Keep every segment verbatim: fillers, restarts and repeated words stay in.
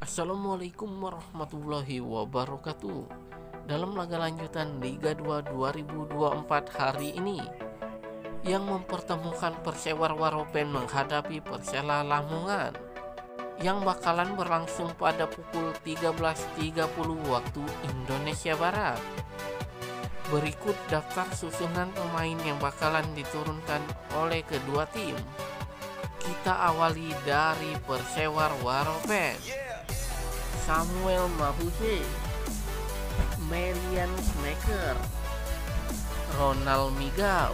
Assalamualaikum warahmatullahi wabarakatuh. Dalam laga lanjutan Liga dua dua ribu dua puluh empat hari ini yang mempertemukan Persewar Waropen menghadapi Persela Lamongan yang bakalan berlangsung pada pukul tiga belas tiga puluh waktu Indonesia Barat. Berikut daftar susunan pemain yang bakalan diturunkan oleh kedua tim. Kita awali dari Persewar Waropen. Samuel Mahuse, Melian Sneker, Ronald Migau,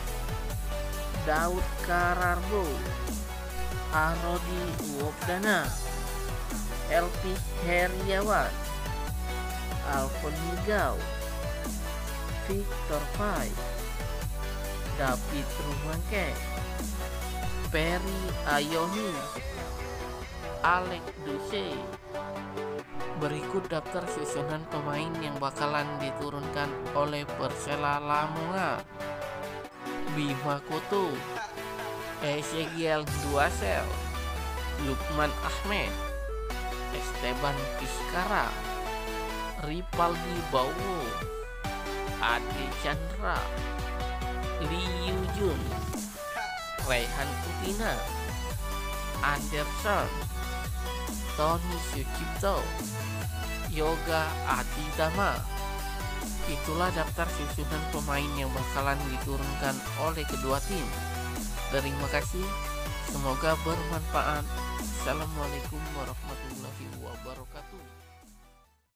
Daud Kararbo, Arodi Wokdana, Elvis Heriawan, Alfon Migau, Victor Pai, David Rumangke, Perry Ayomi, Alex Duse. Berikut daftar susunan pemain yang bakalan diturunkan oleh Persela Lamongan. Bima Koto, Ezekiel Duasel, Lukman Ahmed, Esteban Vizcara, Ripaldi Bawo, Ade Chandra, Lee Yujun, Raihan Kutina, Anderson, Tony Sucipto, Yoga Aditama. Itulah daftar susunan pemain yang bakalan diturunkan oleh kedua tim. Terima kasih, semoga bermanfaat. Assalamualaikum warahmatullahi wabarakatuh.